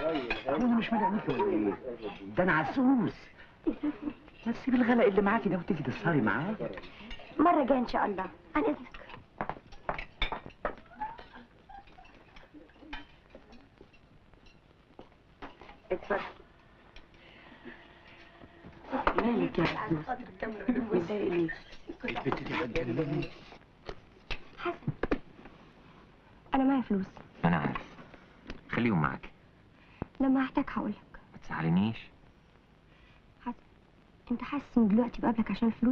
انا مش مالي عليكي ولا ايه؟ ده انا عسوس. ما تسيبي الغلاء اللي معاكي ده وتيجي تسهري معايا. مرة جاية ان شاء الله. عن اذنك. اتفضل. مالك يا عسوس؟ متضايق ليه؟ البت دي هتجنني. حسن، انا معايا فلوس. انا عارف، خليهم معاك. لما احتاج هقولك. ما تزعلنيش. حسن، انت حاسس ان دلوقتي بقابلك عشان الفلوس؟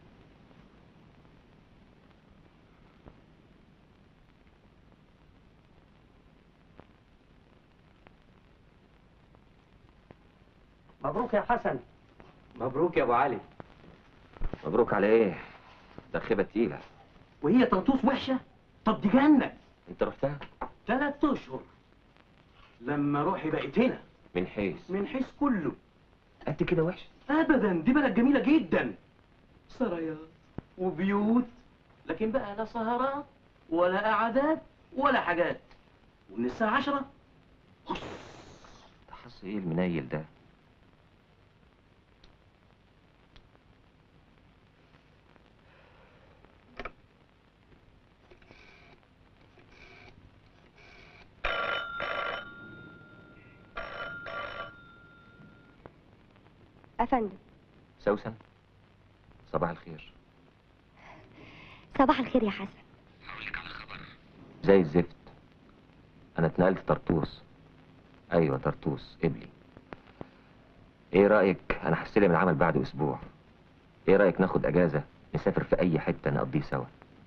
مبروك يا حسن. مبروك يا ابو علي. مبروك على ايه؟ ده خيبه تقيله. وهي طنطوس وحشه؟ طب دي جنه. انت رحتها؟ 3 اشهر. لما روحي بقت هنا. من حيث كله. قد كده وحشه؟ ابدا، دي بلد جميله جدا. سرايات وبيوت، لكن بقى لا سهرات ولا قعدات ولا حاجات. ومن الساعه 10 ده حظ ايه المنيل ده؟ افندم. سوسن، صباح الخير. صباح الخير يا حسن. هقول لك على خبر زي الزفت. انا اتنقلت طرطوس. ايوه طرطوس قبلي. ايه رايك؟ انا هستلم العمل بعد اسبوع. ايه رايك ناخد اجازه نسافر في اي حته نقضيه سوا؟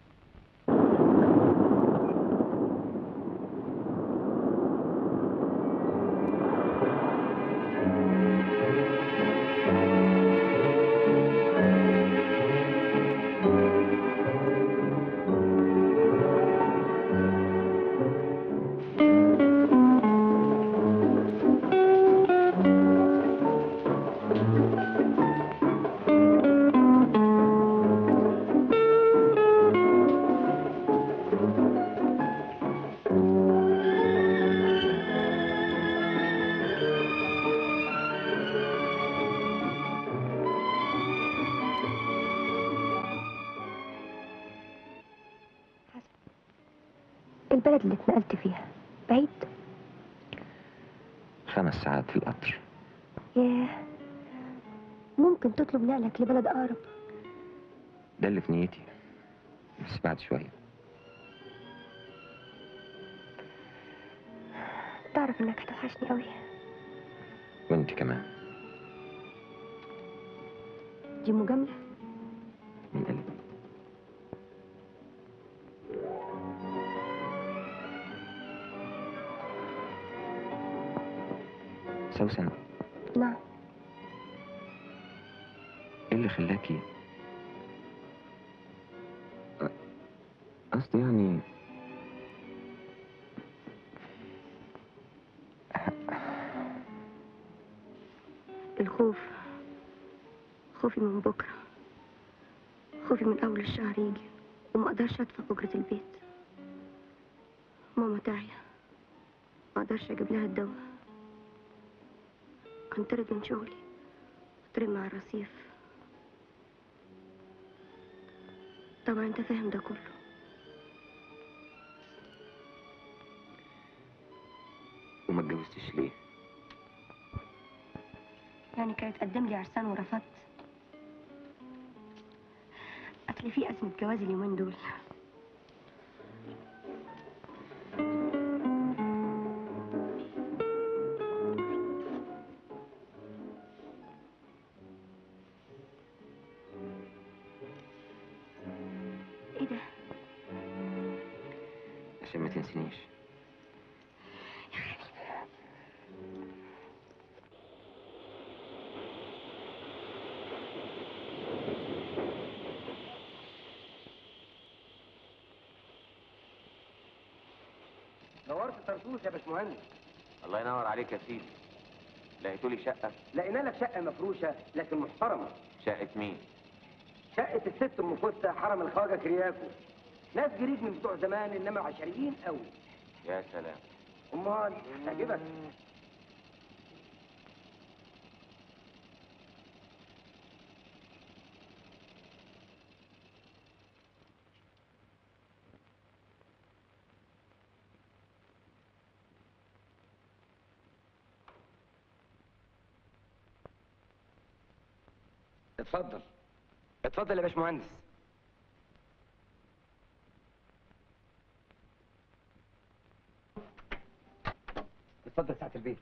البلد اللي اتنقلت فيها بعيد؟ 5 ساعات في القطر. ياه، ممكن تطلب نقلك لبلد اقرب. ده اللي في نيتي، بس بعد شويه. تعرف انك هتوحشني قوي. وانت كمان. دي مجاملة من قلبي. سوسن. نعم. ايه اللي خلاكي؟ قصدي يعني الخوف، خوفي من بكرة، خوفي من أول الشهر يجي وما أقدرش أدفع أجرة البيت. ماما تعيا، ما أقدرش أجيب لها الدواء. أنطرد من شغلي، أطرد مع الرصيف. طبعا أنت فاهم ده كله. وما اتجوزتيش ليه؟ يعني كانت تقدم لي عرسان ورفضت. أصل في أزمة جواز اليومين دول. إيه ده؟ عشان ما تنسينيش. دورت طرطوس يا باشمهندس. الله ينور عليك يا سيدي. لقيتولي شقة؟ لقينا لك شقه مفروشه لكن محترمه. شقة مين؟ شقه الست ام فستة، حرم الخواجه كرياكو. ناس جريد من بتوع زمان انما عشريين قوي. يا سلام. امال هتعجبك. اتفضل. اتفضل يا باشمهندس. اتفضل ساعة البيت.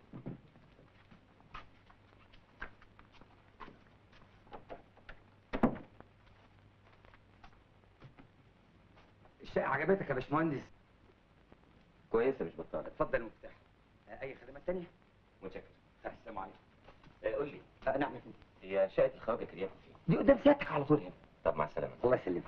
الشقة عجبتك يا باشمهندس؟ كويسه مش بطاله. اتفضل المفتاح. اي خدمات تانية؟ متشكر. السلام عليكم. قول لي، نعم يا فندم. هي شقه الخواجه كرياكو فين؟ دي قدام سيادتك على طول هنا. طب مع السلامه. الله يسلمك.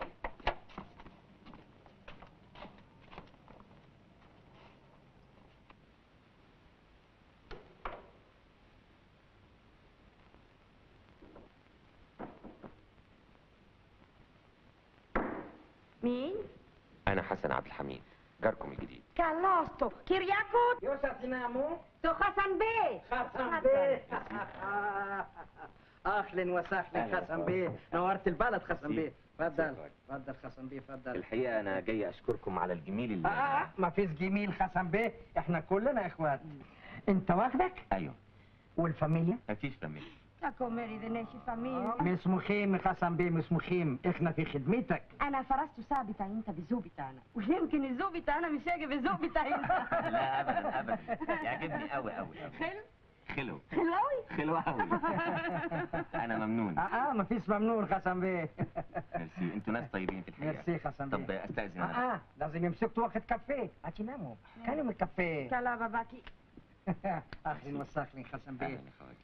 مين؟ انا حسن عبد الحميد، جاركم الجديد. كالوستو كيرياكو يوسف نامو. تو حسن بيه. حسن بيه. اهلا وسهلا حسن بيه، نورت البلد حسن بيه. اتفضل اتفضل حسن بيه اتفضل. الحقيقه انا جاي اشكركم على الجميل اللي ما فيش جميل حسن بيه، احنا كلنا اخوات. انت واخدك؟ ايوه. والفاميليا؟ مفيش فاميليا. تاكو ميري دنيشي فاميليا. مش مخيم حسن بيه، مش مخيم، احنا في خدمتك. انا فرست ساعة بتاعي انت بالذوق بتاعنا، ويمكن الذوق بتاعنا مش هيجي بالذوق بتاعي انت. لا ابدا ابدا، يعجبني قوي قوي. حلو؟ خلو. حلوي؟ خلو قوي. انا ممنون. ما فيش ممنون حسن بيه. ميرسي، انتوا ناس طيبين في الحقيقه. ميرسي حسن بيه. طب استاذن انا. لازم يمسكوا واخد كافيه، هتناموا كلم الكافيه. كلا باباكي. اهلا وسهلا حسن بيه. اهلا يا خواجه.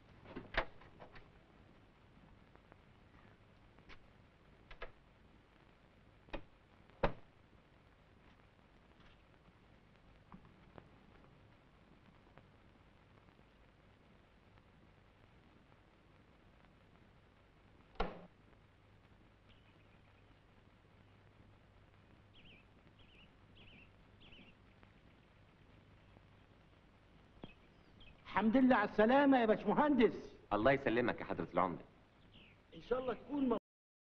الحمد لله على السلامة يا باشمهندس. الله يسلمك يا حضره العمده. إن شاء الله تكون